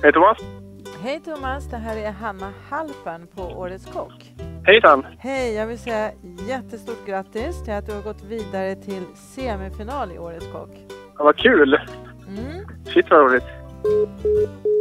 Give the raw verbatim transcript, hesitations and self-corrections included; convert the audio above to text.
Hej Thomas. Hej Thomas, det här är Hanna Halpern på Årets Kock. Hejsan. Hej, jag vill säga jättestort grattis till att du har gått vidare till semifinal i Årets Kock. Ja, vad kul. Mm. Shit vad roligt.